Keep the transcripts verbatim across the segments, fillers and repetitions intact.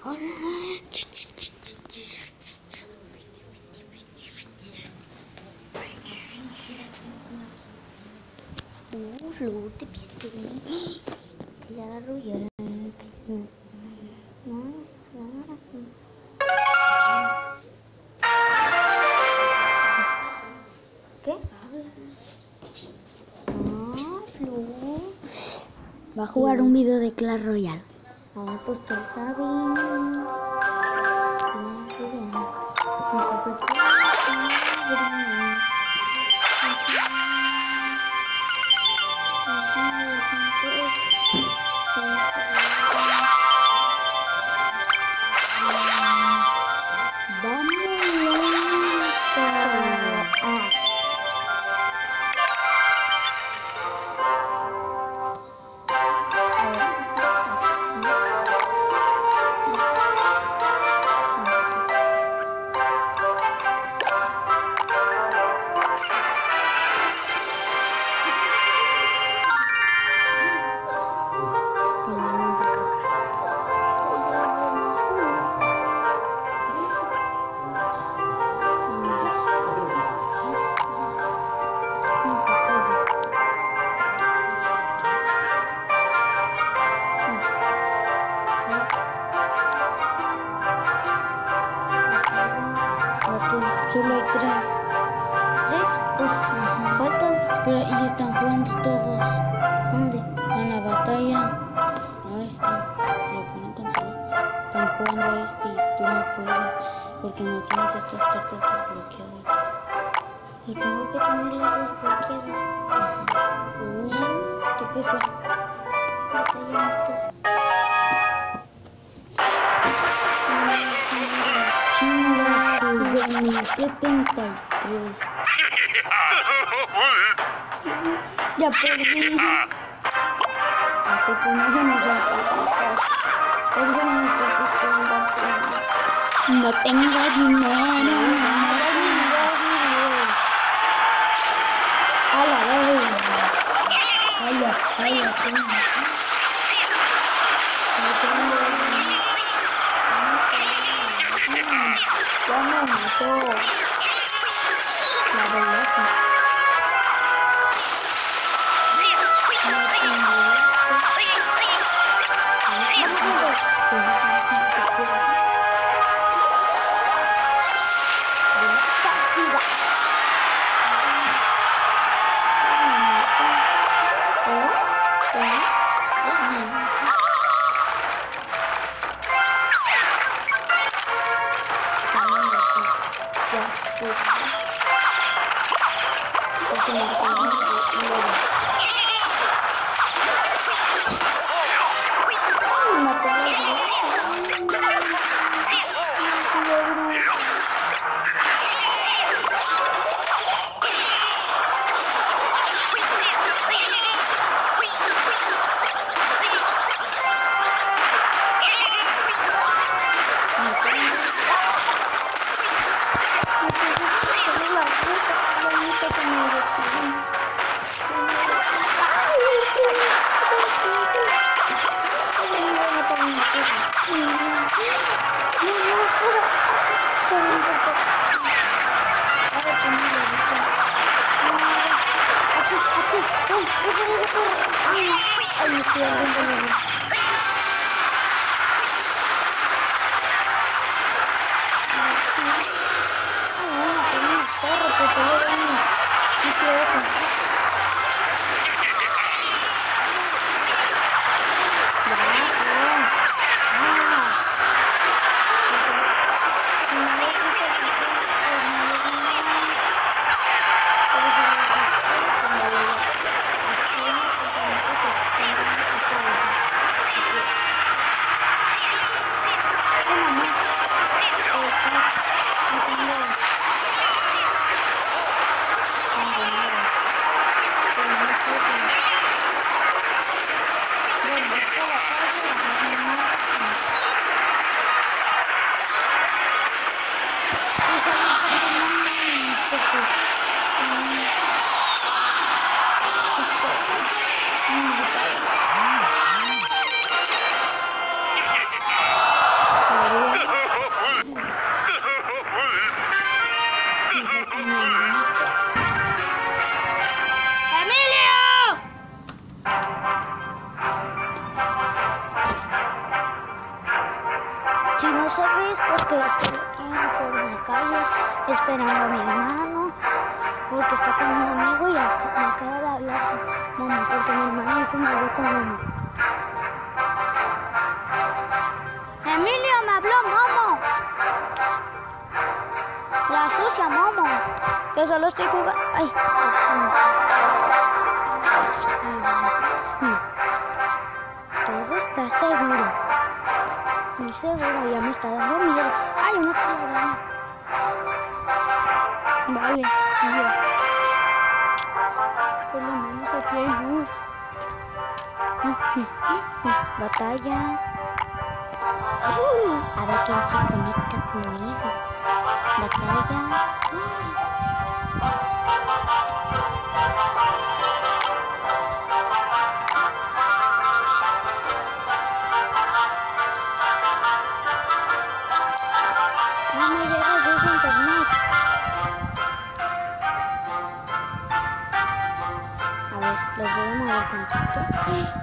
Oh, lo te pisé. Claro, y ahora no. ¿Qué? Ah, Flo. Va a jugar un video de Clash Royale. Ah, pues tú sabes. Ah, qué bien. Solo hay tres. ¿Tres? Pues uh-huh. Faltan. Pero ahí están jugando todos. ¿Dónde? En la batalla. A este. Le ponen cancelar. Están jugando a este y tú no puedes. Porque no tienes estas cartas desbloqueadas. Y tengo que tenerlas desbloqueadas. Uh-huh. Uh, ¿Qué puedes ver? Batalla estos. setenta y tres. Ya perdí. Aunque pues no se me va a no tengo dinero. Ay, ay, ay, ay, ay, ya me mató. La belleza. Si no se ve es porque estoy aquí en la calle esperando a mi hermano, porque está con un amigo y acá, me acaba de hablar con mamá, porque mi hermano hizo un video con mamá. Emilio, me habló Momo. La sucia Momo, que solo estoy jugando. Ay, todo está seguro. Muy seguro, ya me está dando miedo. Ay, una colorada. Vale, ya. Por lo menos aquí hay luz. Batalla. A ver quién se conecta conmigo. Batalla. No me llega yo su internet. A ver, los voy a mover tantito.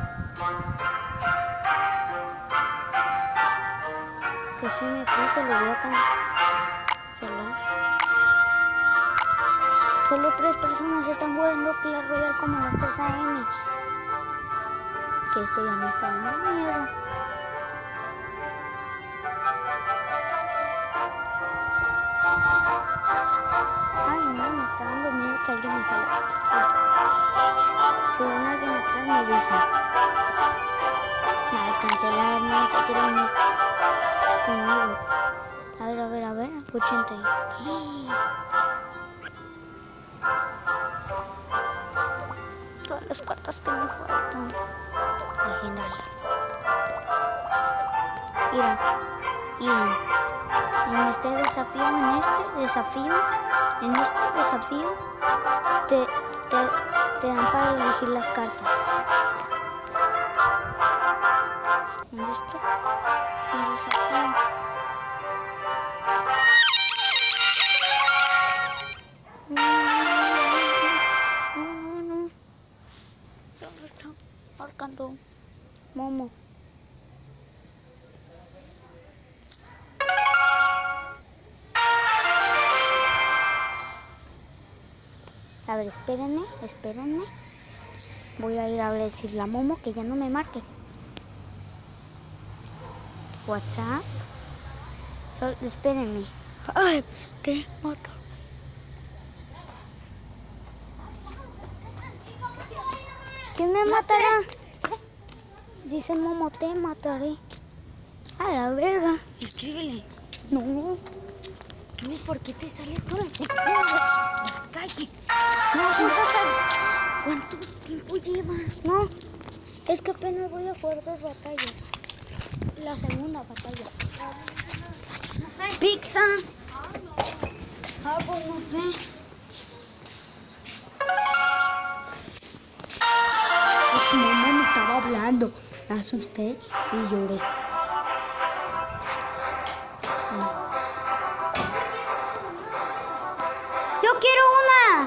Que si me puse, lo voy a cancelar. Solo tres personas están jugando Clash Royale como las tres A M. Que esto ya me está dando miedo. Ay, no, me está dando miedo que alguien me jale. Si ven a alguien atrás, me dicen. Nada, cancelar, no, que quiero venir conmigo. A ver, a ver, a ver, ochenta. Todas las cartas que me faltan. Legendaria. Miren, miren. En este desafío, en este desafío, en este desafío, te, te, te dan para elegir las cartas. En este, el desafío. Marcando Momo. A ver, espérenme, espérenme. Voy a ir a decirle a Momo que ya no me marque. WhatsApp. Sol, espérenme. Ay, te mato. ¿Quién me matará? Dice Momo, te mataré. A la verga. Escríbele. No. No, ¿por qué te sales por la calle? No, no sal. ¿Cuánto tiempo llevas? No. Es que apenas voy a jugar dos batallas. La segunda batalla. No sé. Pizza. Ah, pues no sé. Pues mi mamá me estaba hablando. Me asusté y lloré. Yo quiero una.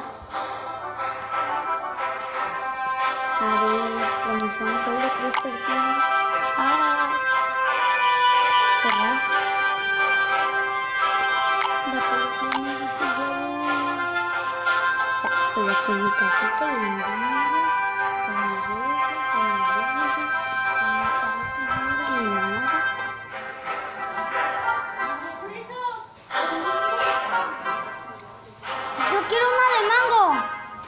A ver, como son solo tres personas. Ah. ¿Será? Ya estoy aquí en mi casita y me con mi bolsa, con mi bolsa, con mi casa, ni nada. Yo quiero una de mango.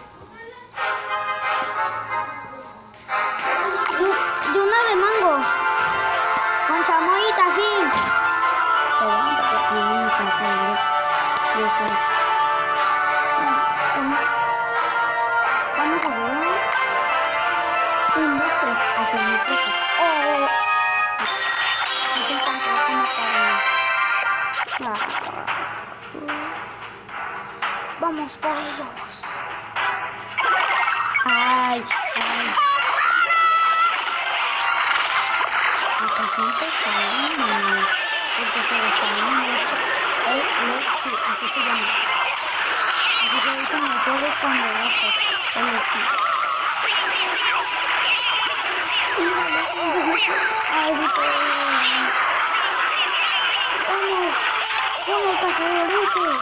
Y una de mango. Con chamoy y tajín. Pero porque no me cansa de esas. Vamos a ver. Un, dos, tres. Hacia mi casa. Oh. Es el fantasma para. Ah. Vamos por ellos. Ay, ay. Acá siempre salen, no, porque se gastaron mucho. Eh, eh, sí, así se llama. Así se dicen los juegos con derrotas. El éxito. Ay, sí, ¡Con el cazador ese!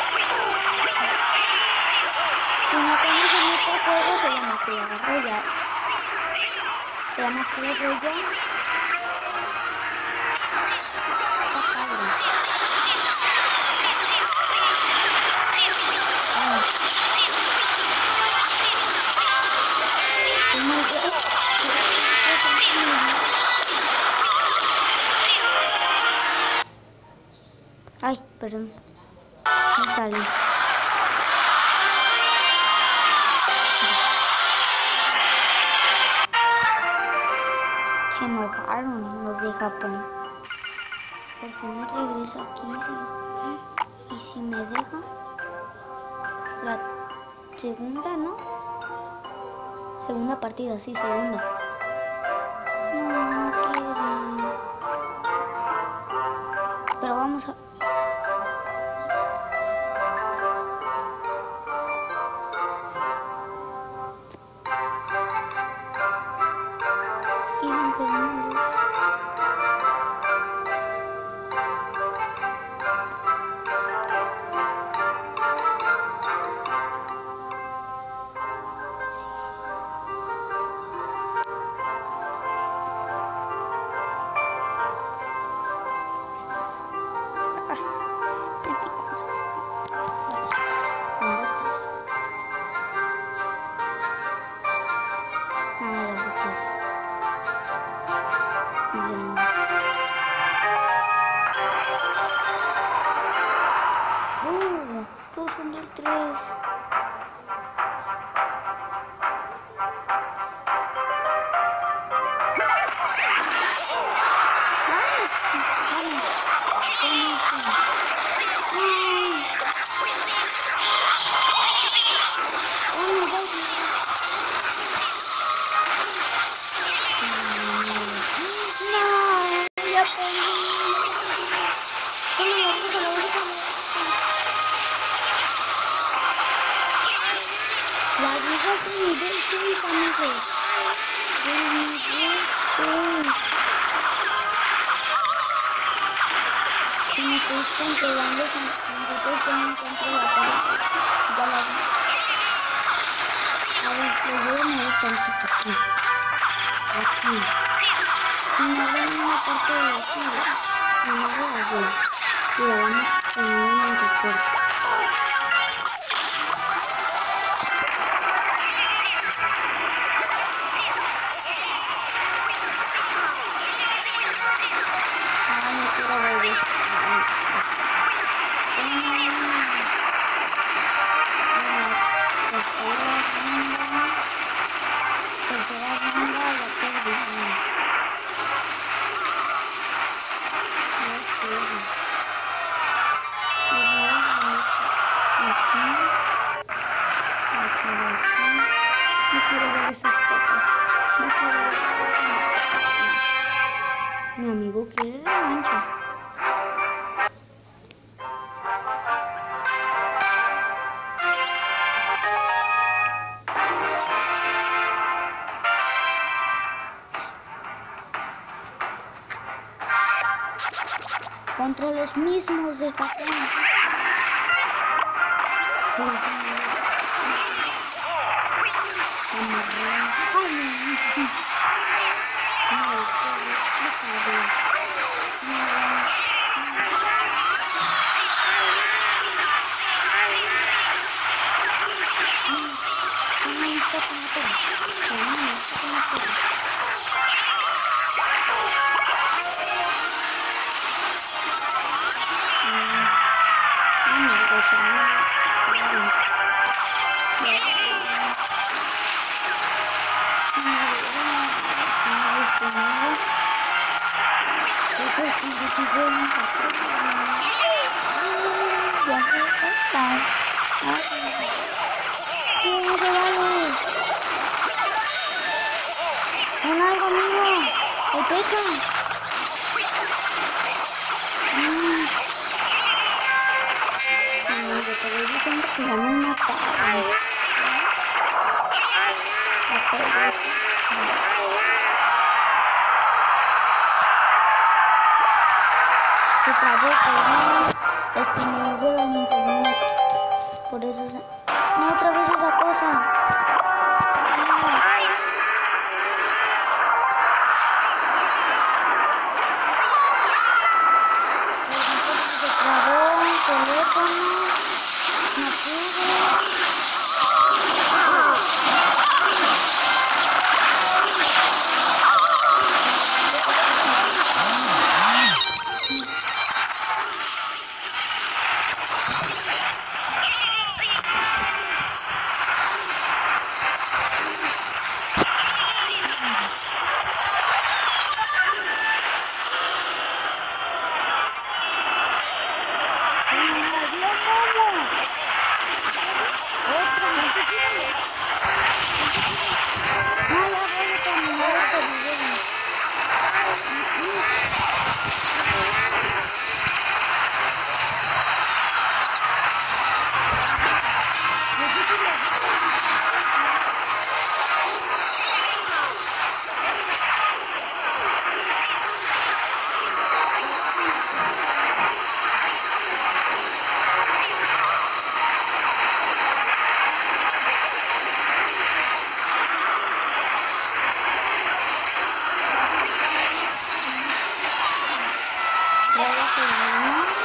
Si no conocen este juego, se llama Clash Royale. Se llama Clash Royale. Ay, perdón. Me salí. Se enojaron los de Japón. ¿Por qué no regreso aquí? Sí. ¿Y si me deja? La segunda, ¿no? Segunda partida, sí, segunda. No, no quiero. Pero vamos a... quince segundos. Controlando con nosotros con control la parte. Ya la vi. A ver, lo voy a mover tantito aquí. Aquí. Y me ven una parte de aquí. Y me voy a ver. Y la vamos a poner en el recuerdo. Mi amigo quiere revancha. Contra los mismos de Japón. Con algo mío, el pecho. Mm. No, yo te voy diciendo que ya me mataron. Se trabó, perdón. todo el internet. Por eso se... No, otra vez esa cosa. Gracias.